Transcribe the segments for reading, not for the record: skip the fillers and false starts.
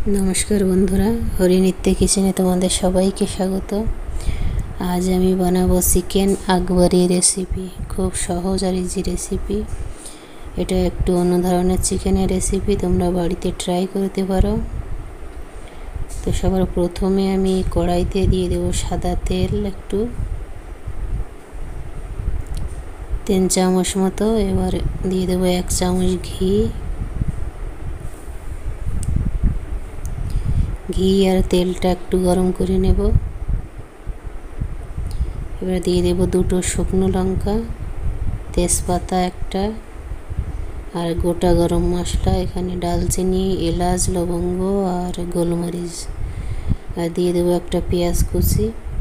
नमस्कार बंधुरा हरिनित्य किचेने तुम्हारे सबाइके स्वागत। आज आमी बनाबो चिकेन আকবরি रेसिपि। खूब सहज और इजी रेसिपि। এটা একটু অন্য ধরনের চিকেনের রেসিপি, তোমরা বাড়িতে ট্রাই করতে পারো। তো সবার প্রথমে আমি কড়াইতে দিয়ে দেব সাদা তেল, একটু 3 চামচ মতো। এবার দিয়ে দেব 1 চামচ ঘি। ঘি আর তেলটা একটু গরম করে নেব। এবার দিয়ে দেব 2টো শুকনো লঙ্কা, তেজপাতা একটা, আর গোটা গরম মশলা, এখানে ডালচিনি, এলাচ, লবঙ্গ আর গোলমরিচ। আর দিয়ে দেব একটা পেঁয়াজ কুচি।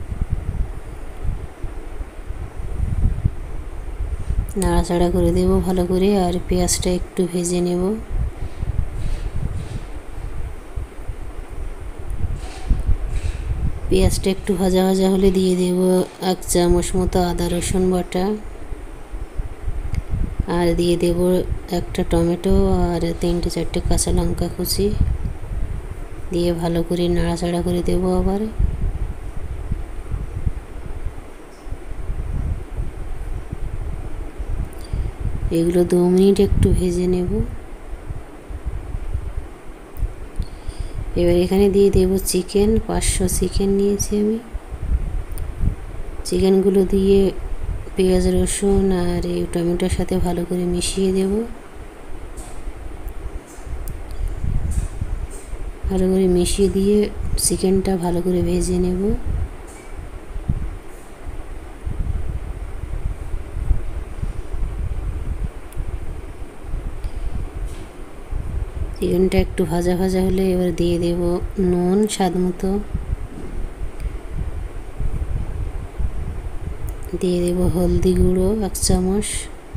নাড়াচাড়া করে দেব ভালো করে, আর পেঁয়াজটা একটু ভেজে নেব। পেঁয়াজটা একটু ভাজা ভাজা হলে দিয়ে দেব 1 চামচ মতো আদা রসুন বাটা, আর দিয়ে দেব একটা টমেটো আর 3-4টে কাঁচা লঙ্কা কুচি। দিয়ে ভালো করে নাড়াচাড়া করে দেব। আবার এগুলো 2 মিনিট একটু ভেজে নেব। এবার এখানে দিয়ে দেব চিকেন। 500 চিকেন নিয়েছি আমি। চিকেনগুলো দিয়ে পেঁয়াজ রসুন আর এই টমেটোর সাথে ভালো করে মিশিয়ে দেব। ভালো করে মিশিয়ে দিয়ে চিকেনটা ভালো করে ভেজে নেব। চিকেনটা একটু ভাজা ভাজা হলে এবার দিয়ে দেব নুন স্বাদ মতো, দিয়ে দেব হলদি গুঁড়ো 1 চামচ,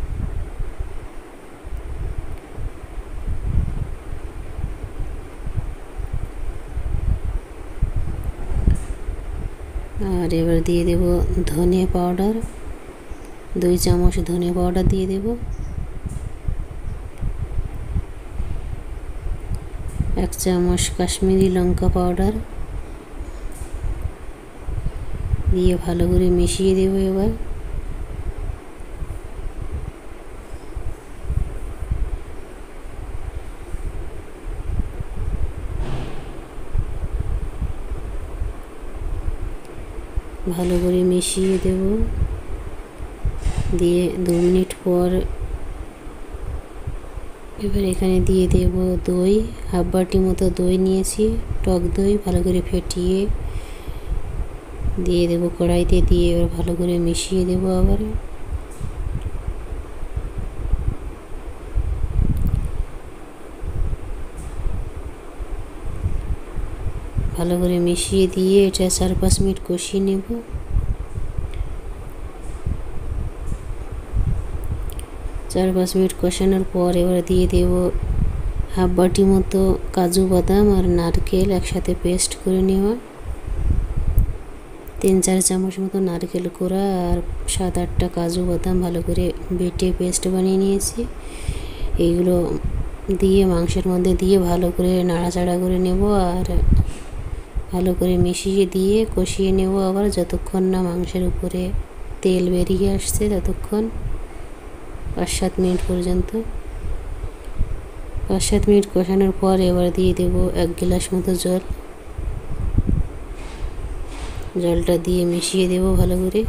আর এবার দিয়ে দেব ধনে পাউডার 2 চামচ ধনে পাউডার দিয়ে দেব। 1 চামচ কাশ্মীরি লঙ্কা পাউডার দিয়ে ভালো করে মিশিয়ে দেব। এবার ভালো করে মিশিয়ে দেব। দিয়ে 2 মিনিট পর এবার এখানে দিয়ে দেব দই। হাফ বাটি মতো দই নিয়েছি, টক দই। ভালো করে ফেটিয়ে দিয়ে দেব কড়াইতে, দিয়ে এবার ভালো করে মিশিয়ে দেব। আবার ভালো করে মিশিয়ে দিয়ে এটা 4-5 মিনিট কষিয়ে নেব। 4-5 মিনিট কষানোর পর এবার দিয়ে দেব হাফ বাটি মতো কাজু বাদাম আর নারকেল একসাথে পেস্ট করে নেওয়া। 3-4 চামচ মতো নারকেল কোড়া আর 7-8টা কাজু বাদাম ভালো করে বেটে পেস্ট বানিয়ে নিয়েছি। এইগুলো দিয়ে মাংসের মধ্যে দিয়ে ভালো করে নাড়াচাড়া করে নেব, আর ভালো করে মিশিয়ে দিয়ে কষিয়ে নেব। আবার যতক্ষণ না মাংসের উপরে তেল বেরিয়ে আসছে ততক্ষণ, 5-7 মিনিট পর্যন্ত। 5-7 মিনিট কষানোর পর এবার দিয়ে দেব 1 গ্লাস মতো জল। জলটা দিয়ে মিশিয়ে দেব ভালো করে।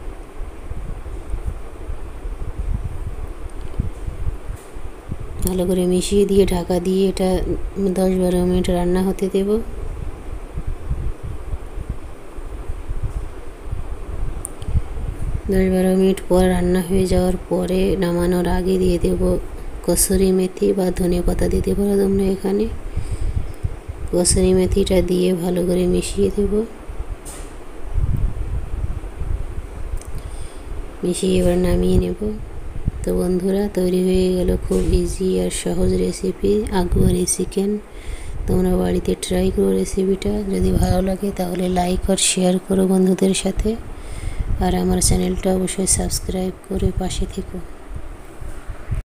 ভালো করে মিশিয়ে দিয়ে ঢাকা দিয়ে এটা 10-12 মিনিট রান্না হতে দেব। 10-12 মিনিট পর রান্না হয়ে যাওয়ার পরে নামানোর আগে দিয়ে দেব কসুরি মেথি বা ধনে পাতা দিতে পারো তোমরা। এখানে কসুরি মেথিটা দিয়ে ভালো করে মিশিয়ে দেব। মিশিয়ে এবার নামিয়ে নেব। তো বন্ধুরা, তৈরি হয়ে গেল খুব ইজি আর সহজ রেসিপি আকবরি চিকেন। তোমরা বাড়িতে ট্রাই করো রেসিপিটা। যদি ভালো লাগে তাহলে লাইক আর শেয়ার করো বন্ধুদের সাথে, আর আমার চ্যানেলটা অবশ্যই সাবস্ক্রাইব করে পাশে থেকো।